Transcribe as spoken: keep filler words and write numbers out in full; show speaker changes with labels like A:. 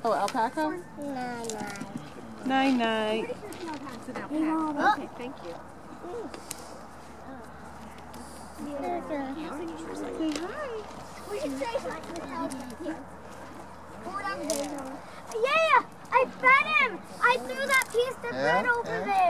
A: Oh, alpaca?
B: Night night.
C: Night night.
B: Oh.
C: Okay, thank you.
B: Say hi. We should say hi. Yeah, I fed him. I threw that piece of bread over there.